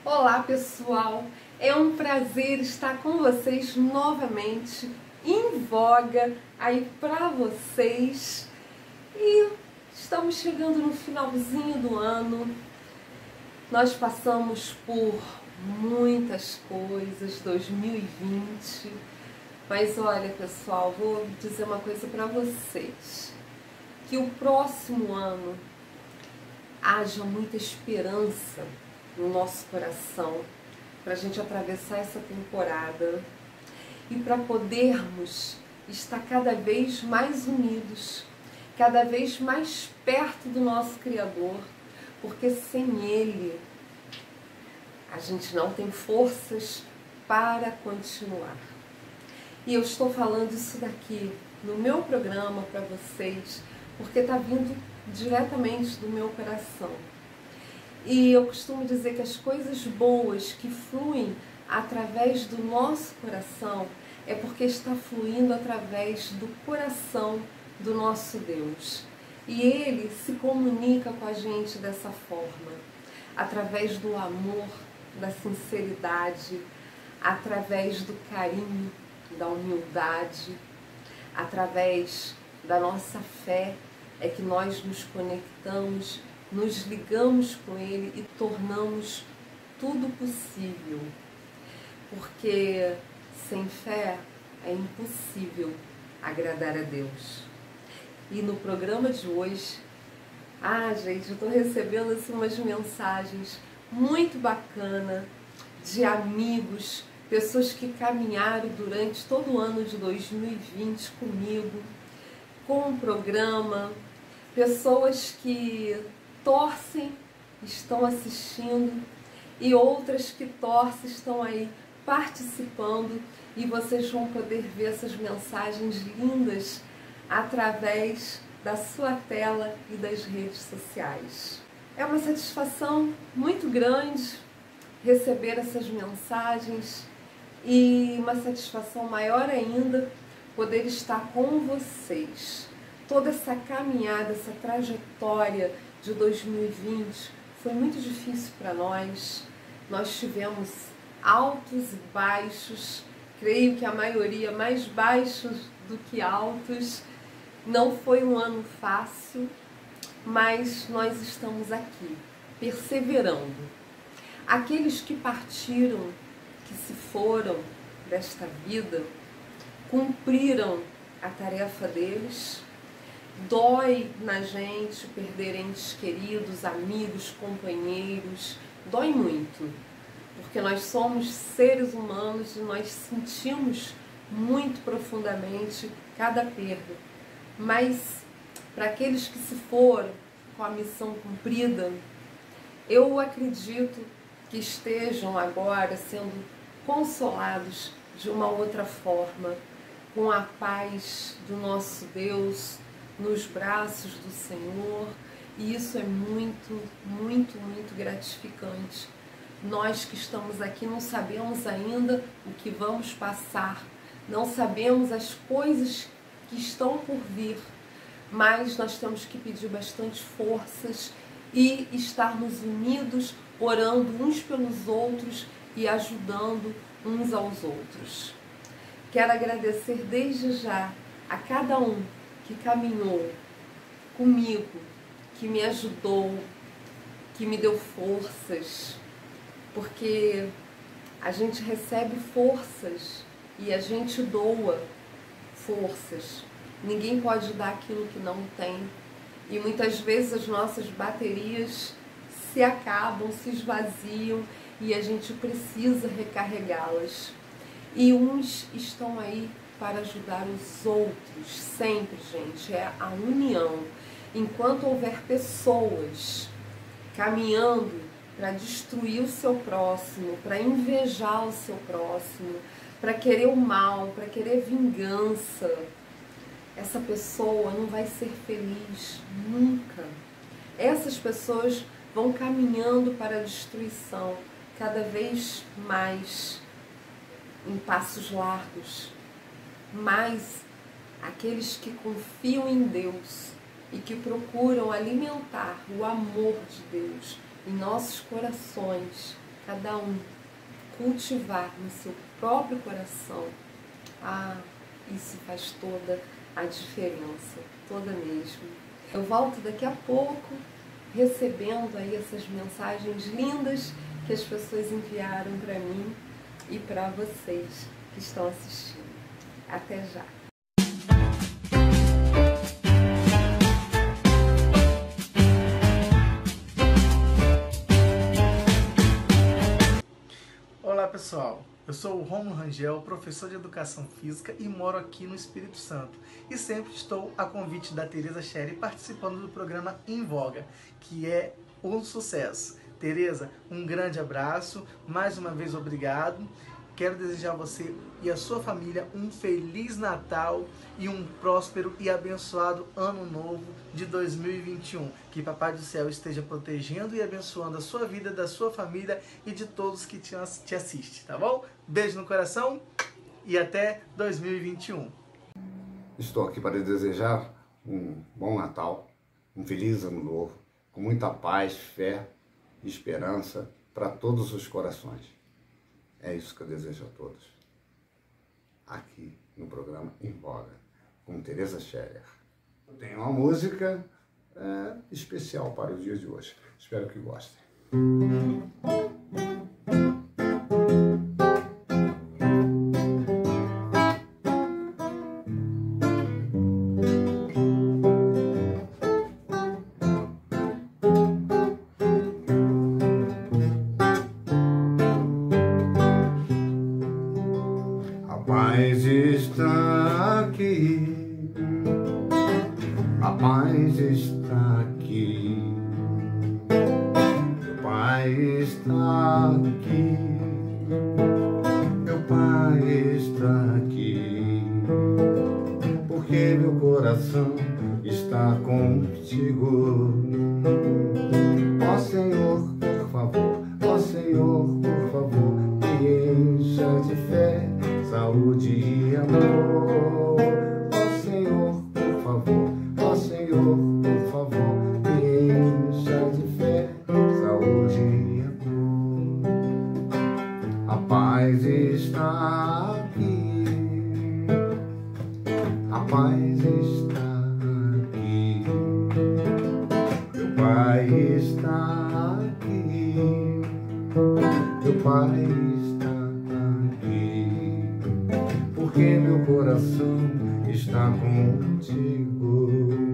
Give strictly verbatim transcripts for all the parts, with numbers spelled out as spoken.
Olá pessoal, é um prazer estar com vocês novamente, em voga aí para vocês. E estamos chegando no finalzinho do ano. Nós passamos por muitas coisas, dois mil e vinte, mas olha pessoal, vou dizer uma coisa para vocês, que o próximo ano haja muita esperança no nosso coração, para a gente atravessar essa temporada e para podermos estar cada vez mais unidos, cada vez mais perto do nosso Criador, porque sem Ele a gente não tem forças para continuar. E eu estou falando isso daqui no meu programa para vocês, porque está vindo diretamente do meu coração. E eu costumo dizer que as coisas boas que fluem através do nosso coração é porque está fluindo através do coração do nosso Deus. E Ele se comunica com a gente dessa forma, através do amor, da sinceridade, através do carinho, da humildade, através da nossa fé, é que nós nos conectamos, nos ligamos com Ele e tornamos tudo possível. Porque sem fé é impossível agradar a Deus. E no programa de hoje, ah gente, eu estou recebendo assim, umas mensagens muito bacanas de amigos, pessoas que caminharam durante todo o ano de dois mil e vinte comigo, com o programa, pessoas que torcem, estão assistindo, e outras que torcem estão aí participando, e vocês vão poder ver essas mensagens lindas através da sua tela e das redes sociais. É uma satisfação muito grande receber essas mensagens e uma satisfação maior ainda poder estar com vocês. Toda essa caminhada, essa trajetória de dois mil e vinte foi muito difícil para nós. Nós tivemos altos e baixos, creio que a maioria mais baixos do que altos. Não foi um ano fácil, mas nós estamos aqui, perseverando. Aqueles que partiram, que se foram desta vida, cumpriram a tarefa deles. Dói na gente perder entes queridos, amigos, companheiros, dói muito, porque nós somos seres humanos e nós sentimos muito profundamente cada perda. Mas para aqueles que se foram com a missão cumprida, eu acredito que estejam agora sendo consolados de uma outra forma, com a paz do nosso Deus, nos braços do Senhor, e isso é muito, muito, muito gratificante. Nós que estamos aqui não sabemos ainda o que vamos passar, não sabemos as coisas que estão por vir, mas nós temos que pedir bastante forças e estarmos unidos, orando uns pelos outros e ajudando uns aos outros. Quero agradecer desde já a cada um que caminhou comigo, que me ajudou, que me deu forças, porque a gente recebe forças e a gente doa forças. Ninguém pode dar aquilo que não tem, e muitas vezes as nossas baterias se acabam, se esvaziam, e a gente precisa recarregá-las. E uns estão aí para ajudar os outros, sempre, gente, é a união. Enquanto houver pessoas caminhando para destruir o seu próximo, para invejar o seu próximo, para querer o mal, para querer vingança, essa pessoa não vai ser feliz nunca. Essas pessoas vão caminhando para a destruição cada vez mais, em passos largos. Mas aqueles que confiam em Deus e que procuram alimentar o amor de Deus em nossos corações, cada um cultivar no seu próprio coração, ah, isso faz toda a diferença, toda mesmo. Eu volto daqui a pouco recebendo aí essas mensagens lindas que as pessoas enviaram para mim e para vocês que estão assistindo. Até já! Olá pessoal, eu sou o Rômulo Rangel, professor de Educação Física e moro aqui no Espírito Santo. E sempre estou a convite da Tereza Sherry participando do programa Em Voga, que é um sucesso. Tereza, um grande abraço, mais uma vez obrigado. Quero desejar a você e a sua família um Feliz Natal e um próspero e abençoado Ano Novo de dois mil e vinte e um. Que Papai do Céu esteja protegendo e abençoando a sua vida, da sua família e de todos que te assistem, tá bom? Beijo no coração e até dois mil e vinte e um. Estou aqui para desejar um bom Natal, um feliz Ano Novo, com muita paz, fé e esperança para todos os corações. É isso que eu desejo a todos, aqui no programa Em Voga, com Tereza Scherer. Tem uma música é, especial para o dia de hoje. Espero que gostem. A paz está aqui, a paz está aqui, meu Pai está aqui, meu Pai está aqui, porque meu coração está contigo. Ó Senhor, por favor, ó Senhor, por favor, me encha de fé, saúde e amor. Ó Senhor, por favor, ó Senhor, por favor, me encha de fé, saúde e amor. A paz está aqui, a paz está aqui, meu Pai está aqui, meu Pai está aqui, porque meu coração está contigo.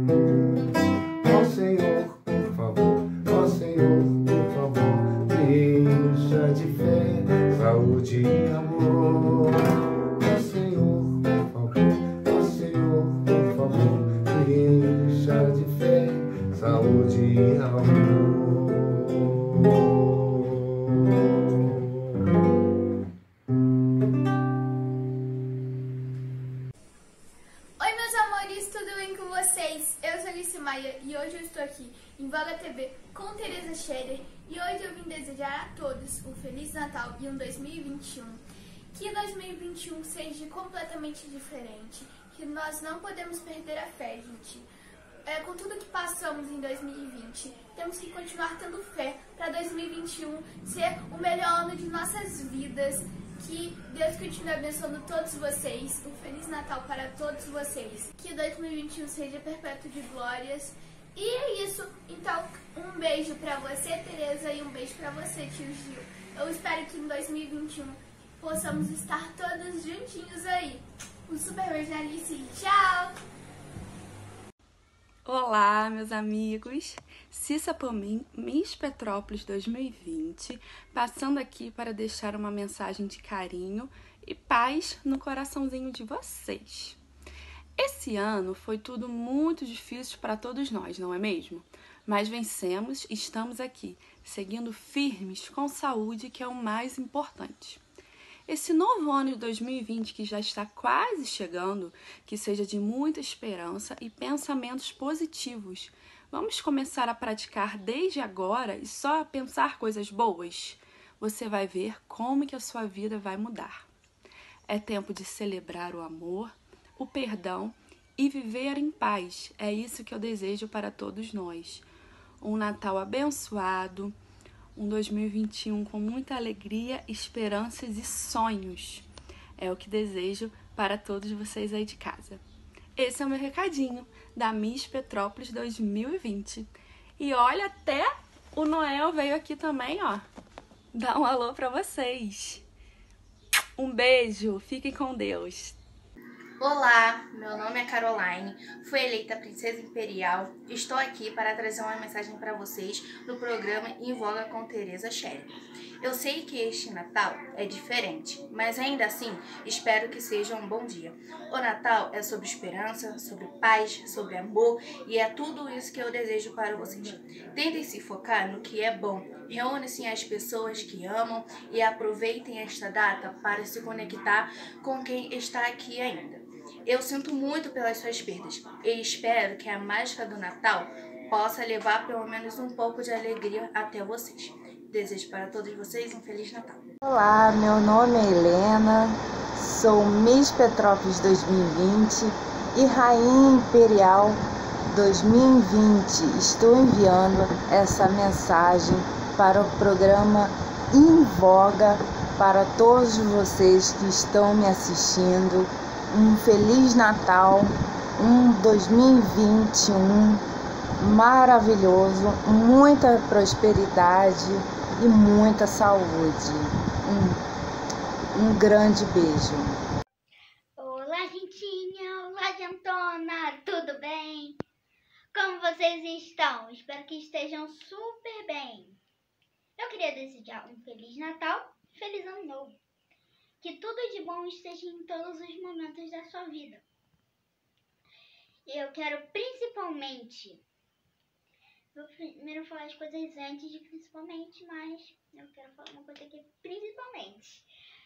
Ó Senhor, por favor, ó Senhor, por favor, me encha de fé, saúde e amor. Ó Senhor, por favor, ó Senhor, por favor, me encha de fé, saúde e amor. Tudo bem com vocês? Eu sou Alice Maia e hoje eu estou aqui em Voga T V com Tereza Scherer e hoje eu vim desejar a todos um Feliz Natal e um dois mil e vinte e um. Que dois mil e vinte e um seja completamente diferente, que nós não podemos perder a fé, gente. É, com tudo que passamos em dois mil e vinte, temos que continuar tendo fé para dois mil e vinte e um ser o melhor ano de nossas vidas. Que Deus continue abençoando todos vocês. Um Feliz Natal para todos vocês. Que dois mil e vinte e um seja perpétuo de glórias. E é isso. Então, um beijo pra você, Tereza, e um beijo pra você, tio Gil. Eu espero que em dois mil e vinte e um possamos estar todos juntinhos aí. Um super beijo na Alice e tchau! Olá, meus amigos! Cissa Pomin, Miss Petrópolis dois mil e vinte, passando aqui para deixar uma mensagem de carinho e paz no coraçãozinho de vocês. Esse ano foi tudo muito difícil para todos nós, não é mesmo? Mas vencemos e estamos aqui, seguindo firmes com saúde, que é o mais importante. Esse novo ano de dois mil e vinte, que já está quase chegando, que seja de muita esperança e pensamentos positivos. Vamos começar a praticar desde agora e só a pensar coisas boas? Você vai ver como que a sua vida vai mudar. É tempo de celebrar o amor, o perdão e viver em paz. É isso que eu desejo para todos nós. Um Natal abençoado, um dois mil e vinte e um com muita alegria, esperanças e sonhos. É o que desejo para todos vocês aí de casa. Esse é o meu recadinho da Miss Petrópolis dois mil e vinte. E olha, até o Noel veio aqui também, ó, dar um alô para vocês. Um beijo, fiquem com Deus. Olá, meu nome é Caroline, fui eleita Princesa Imperial. Estou aqui para trazer uma mensagem para vocês do programa Em Voga com Teresa Scherer. Eu sei que este Natal é diferente, mas ainda assim espero que seja um bom dia. O Natal é sobre esperança, sobre paz, sobre amor e é tudo isso que eu desejo para vocês. Tentem se focar no que é bom, reúnem-se as pessoas que amam e aproveitem esta data para se conectar com quem está aqui ainda. Eu sinto muito pelas suas perdas e espero que a mágica do Natal possa levar pelo menos um pouco de alegria até vocês. Desejo para todos vocês um Feliz Natal. Olá, meu nome é Helena, sou Miss Petrópolis dois mil e vinte e Rainha Imperial dois mil e vinte. Estou enviando essa mensagem para o programa Em Voga para todos vocês que estão me assistindo. Um Feliz Natal, um dois mil e vinte e um maravilhoso, muita prosperidade e muita saúde. Um, um grande beijo. Olá, gentinha! Olá, gentona! Tudo bem? Como vocês estão? Espero que estejam super bem. Eu queria desejar um Feliz Natal e Feliz Ano Novo. Que tudo de bom esteja em todos os momentos da sua vida. Eu quero principalmente... Vou primeiro falar as coisas antes de principalmente, mas eu quero falar uma coisa aqui principalmente.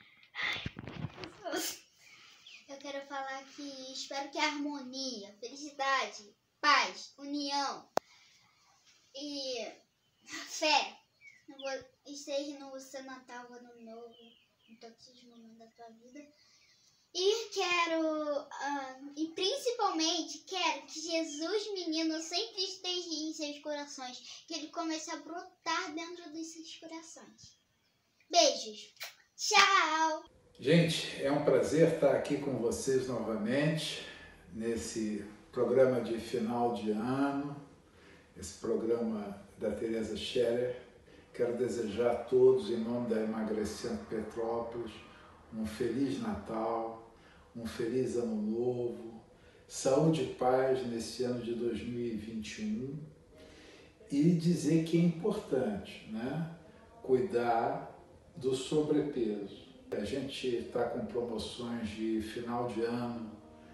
Eu quero falar que espero que a harmonia, felicidade, paz, união e fé esteja no seu Natal, Ano Novo, em todos os momentos da tua vida. E quero, uh, e principalmente quero que Jesus menino sempre esteja em seus corações, que ele comece a brotar dentro dos seus corações. Beijos, tchau! Gente, é um prazer estar aqui com vocês novamente, nesse programa de final de ano, esse programa da Teresa Scherer. Quero desejar a todos, em nome da Emagrecendo Petrópolis, um Feliz Natal, um Feliz Ano Novo, saúde e paz nesse ano de dois mil e vinte e um e dizer que é importante, né, cuidar do sobrepeso. A gente está com promoções de final de ano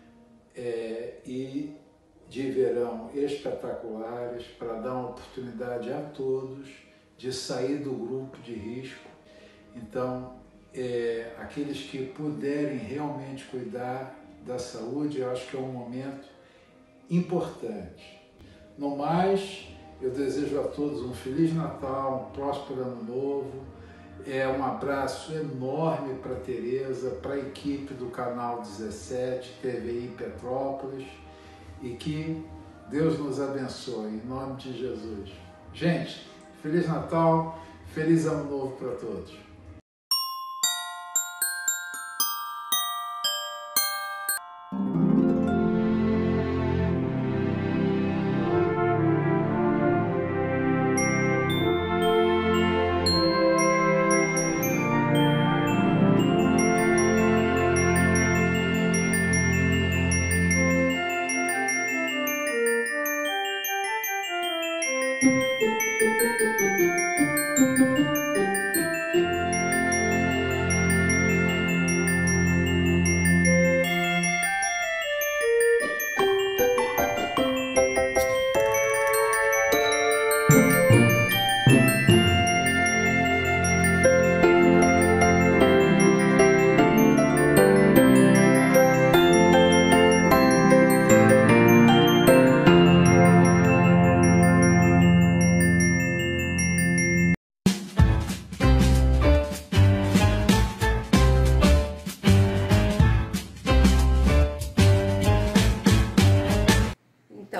é, e de verão espetaculares para dar uma oportunidade a todos de sair do grupo de risco. Então, é, aqueles que puderem realmente cuidar da saúde, eu acho que é um momento importante. No mais, eu desejo a todos um Feliz Natal, um próspero Ano Novo. É um abraço enorme para a Teresa, para a equipe do Canal dezessete, T V I Petrópolis, e que Deus nos abençoe, em nome de Jesus. Gente, Feliz Natal, Feliz Ano Novo para todos. Música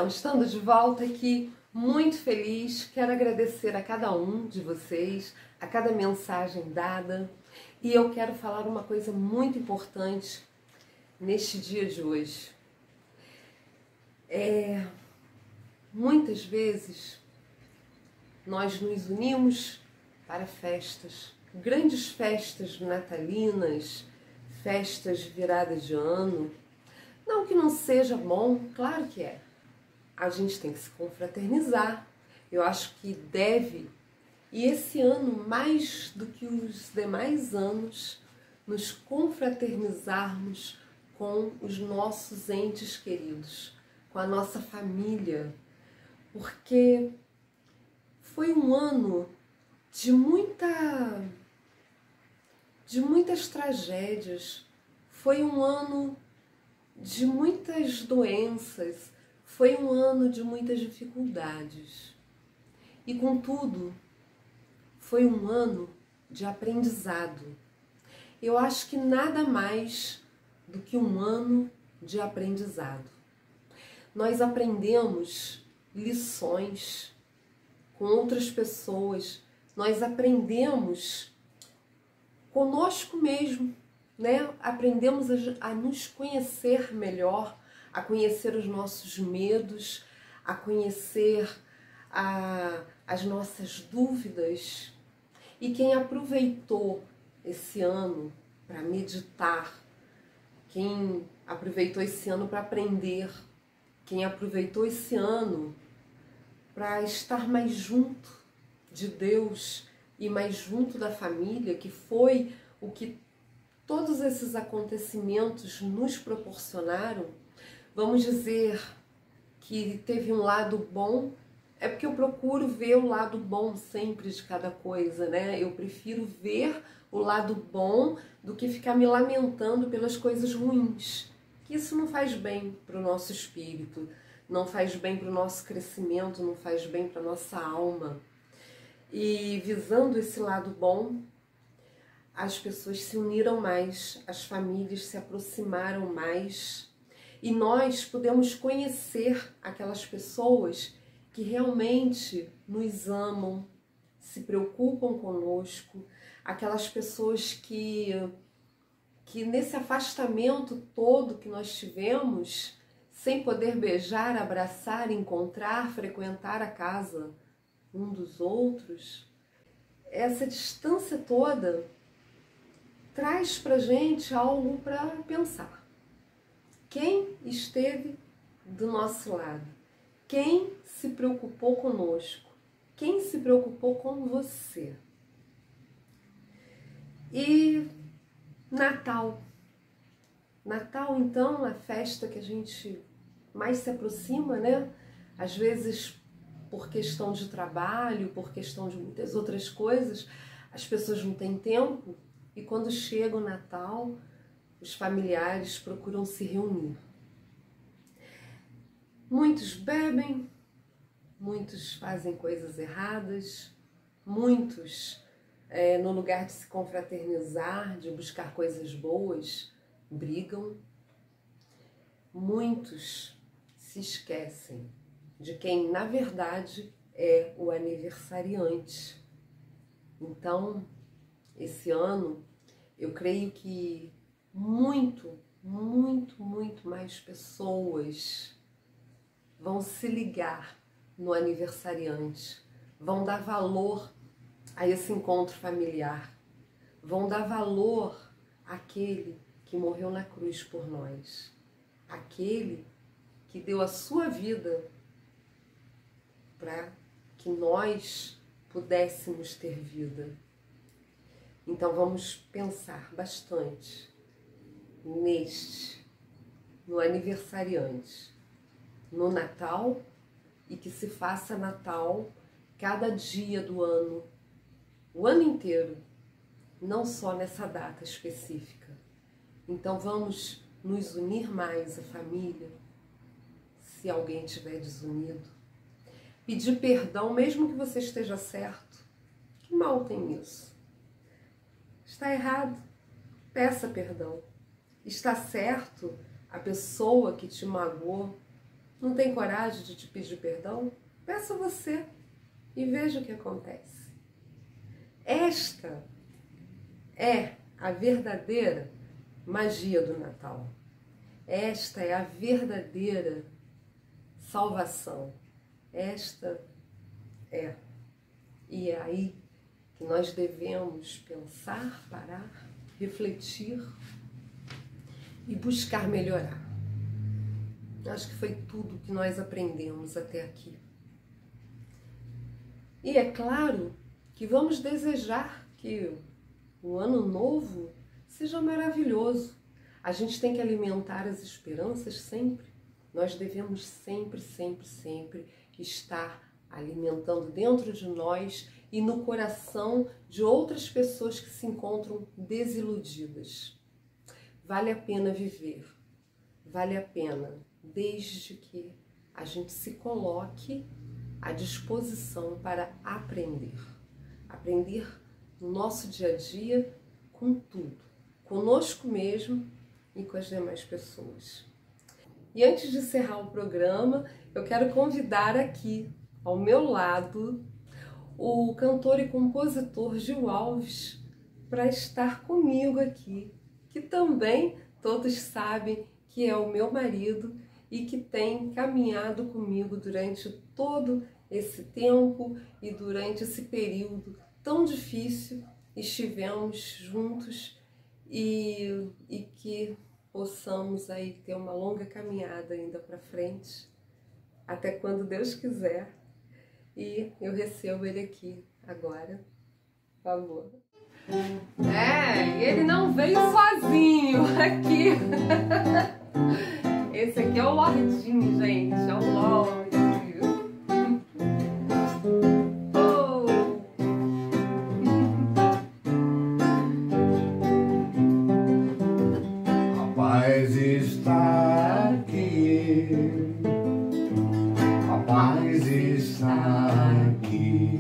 estando de volta aqui, muito feliz, quero agradecer a cada um de vocês, a cada mensagem dada, e eu quero falar uma coisa muito importante neste dia de hoje. É, muitas vezes nós nos unimos para festas, grandes festas natalinas, festas de virada de ano. Não que não seja bom, claro que é. A gente tem que se confraternizar. Eu acho que deve, e esse ano, mais do que os demais anos, nos confraternizarmos com os nossos entes queridos, com a nossa família, porque foi um ano de muita, de muitas tragédias, foi um ano de muitas doenças, foi um ano de muitas dificuldades. E contudo, foi um ano de aprendizado. Eu acho que nada mais do que um ano de aprendizado. Nós aprendemos lições com outras pessoas, nós aprendemos conosco mesmo, né? Aprendemos a, a nos conhecer melhor, a conhecer os nossos medos, a conhecer a, as nossas dúvidas. E quem aproveitou esse ano para meditar, quem aproveitou esse ano para aprender, quem aproveitou esse ano para estar mais junto de Deus e mais junto da família, que foi o que todos esses acontecimentos nos proporcionaram, vamos dizer que teve um lado bom, é porque eu procuro ver o lado bom sempre de cada coisa, né? Eu prefiro ver o lado bom do que ficar me lamentando pelas coisas ruins, que isso não faz bem para o nosso espírito, não faz bem para o nosso crescimento, não faz bem para a nossa alma. E visando esse lado bom, as pessoas se uniram mais, as famílias se aproximaram mais e nós pudemos conhecer aquelas pessoas que realmente nos amam, se preocupam conosco, aquelas pessoas que, que nesse afastamento todo que nós tivemos, sem poder beijar, abraçar, encontrar, frequentar a casa um dos outros, essa distância toda traz pra gente algo para pensar. Quem esteve do nosso lado? Quem se preocupou conosco? Quem se preocupou com você? E Natal. Natal, então, é a festa que a gente mais se aproxima, né? Às vezes por questão de trabalho, por questão de muitas outras coisas, as pessoas não têm tempo e quando chega o Natal, os familiares procuram se reunir. Muitos bebem, muitos fazem coisas erradas, muitos, é, no lugar de se confraternizar, de buscar coisas boas, brigam. Muitos se esquecem de quem, na verdade, é o aniversariante. Então, esse ano, eu creio que muito, muito, muito mais pessoas vão se ligar no aniversariante, vão dar valor a esse encontro familiar, vão dar valor àquele que morreu na cruz por nós, aquele que deu a sua vida para que nós pudéssemos ter vida. Então vamos pensar bastante neste, no aniversariante, no Natal, e que se faça Natal cada dia do ano, o ano inteiro, não só nessa data específica. Então vamos nos unir mais, a família, se alguém estiver desunido. Pedir perdão, mesmo que você esteja certo. Que mal tem nisso? Está errado, peça perdão. Está certo a pessoa que te magoou, Não tem coragem de te pedir perdão? Peça você e veja o que acontece. Esta é a verdadeira magia do Natal. Esta é a verdadeira salvação. Esta é. E é aí que nós devemos pensar, parar, refletir e buscar melhorar. Acho que foi tudo que nós aprendemos até aqui. E é claro que vamos desejar que o ano novo seja maravilhoso. A gente tem que alimentar as esperanças sempre. Nós devemos sempre, sempre, sempre estar alimentando dentro de nós e no coração de outras pessoas que se encontram desiludidas. Vale a pena viver, vale a pena, desde que a gente se coloque à disposição para aprender. Aprender no nosso dia a dia com tudo, conosco mesmo e com as demais pessoas. E antes de encerrar o programa, eu quero convidar aqui, ao meu lado, o cantor e compositor Gil Alves para estar comigo aqui, que também todos sabem que é o meu marido e que tem caminhado comigo durante todo esse tempo e durante esse período tão difícil. Estivemos juntos e, e que possamos aí ter uma longa caminhada ainda para frente, até quando Deus quiser. E eu recebo ele aqui agora, por favor. É, ele não veio sozinho aqui. Esse aqui é o Lordinho, gente, é o Lorde. Oh. A paz está aqui, a paz está aqui,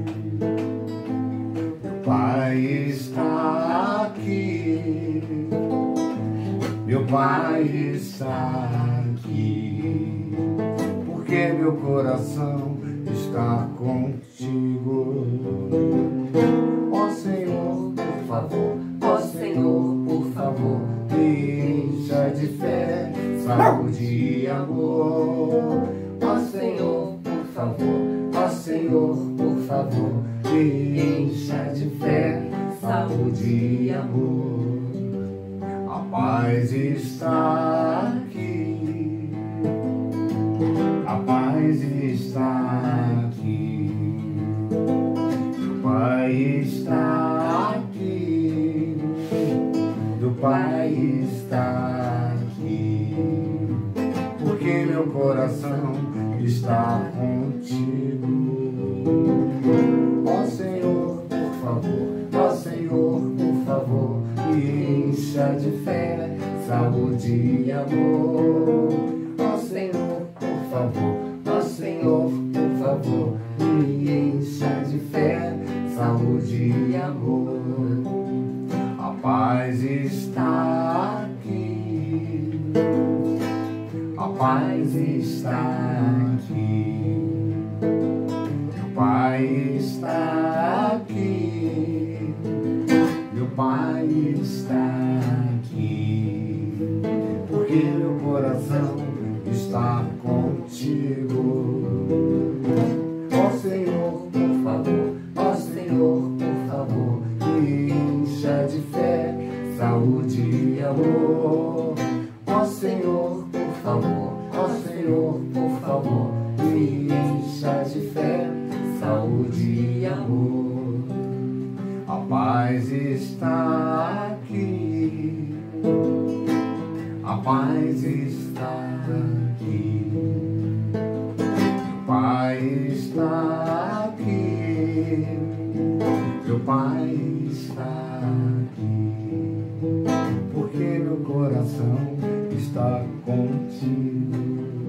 meu Pai está aqui, meu Pai está aqui, porque meu coração está contigo. Ó Senhor, por favor, ó Senhor, por favor, me encha de fé, saúde e amor. Ó Senhor, por favor, ó Senhor, por favor, me encha de fé, saúde e amor. A paz está aqui, a paz está aqui, o Pai está aqui, do Pai está aqui, porque meu coração está contigo. Ó Senhor, por favor, ó Senhor, por favor, me encha de fé, saúde e amor. Ó Senhor, por favor, ó Senhor, por favor, me encha de fé, saúde e amor. A paz está aqui, a paz está aqui, meu Pai está aqui, meu Pai está aqui, porque meu coração está contigo. Ó Senhor, por favor, ó Senhor, por favor, me encha de fé, saúde e amor. Ó Senhor, por favor, ó Senhor, por favor, me encha de fé, saúde e amor. A paz está aqui, a paz está aqui, o Pai está aqui, meu Pai está aqui, porque meu coração está contigo.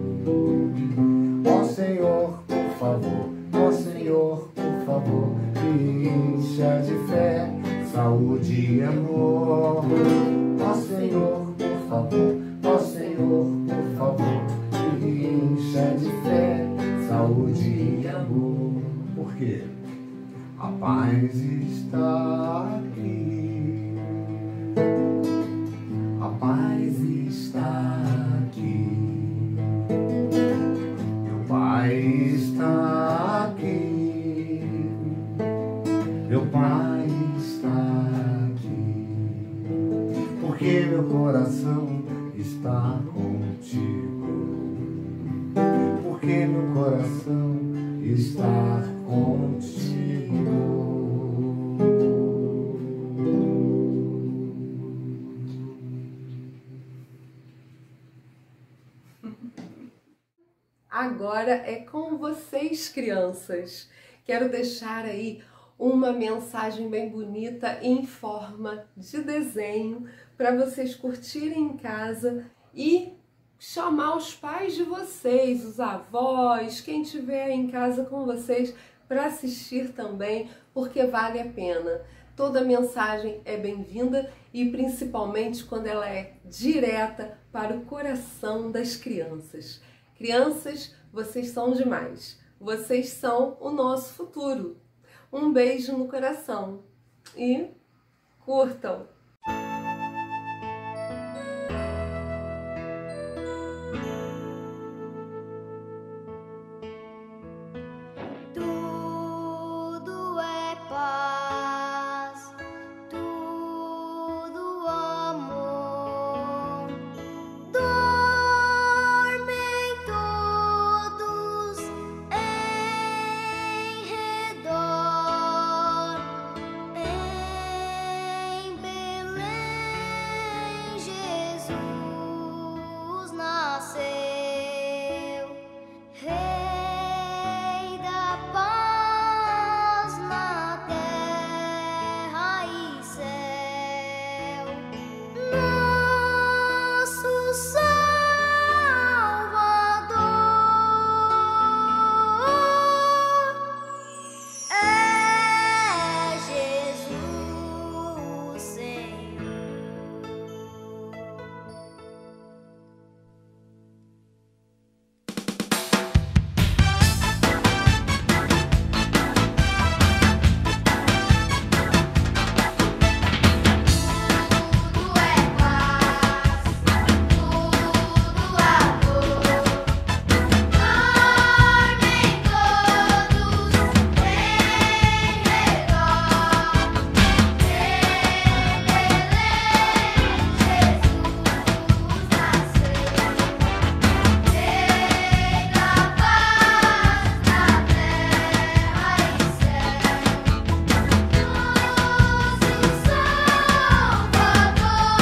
Ó Senhor, por favor, ó Senhor, por favor, me encha de fé, saúde e amor. Ó Senhor, por favor, ó Senhor, por favor, me encha encha de fé, saúde e amor. Por quê? A paz está aqui. A paz está aqui. Meu Pai está aqui. Meu Pai está aqui. Porque meu coração está contigo. Porque meu coração está contigo. Agora é com vocês, crianças. Quero deixar aí uma mensagem bem bonita em forma de desenho para vocês curtirem em casa e chamar os pais de vocês, os avós, quem estiver em casa com vocês para assistir também, porque vale a pena. Toda mensagem é bem-vinda e principalmente quando ela é direta para o coração das crianças. Crianças, vocês são demais. Vocês são o nosso futuro. Um beijo no coração e curtam! Tudo é paz, tudo amor. Dormem todos em redor. Em Belém, Jesus nasceu. Rei da paz na terra e céu, nosso Salvador é Jesus, Senhor. Tudo é paz, tudo amor. Dormem todos em redor. Em Belém, Jesus nasceu. Rei da paz na terra e céu, nosso Salvador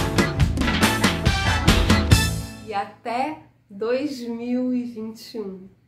E até dois mil e vinte e um.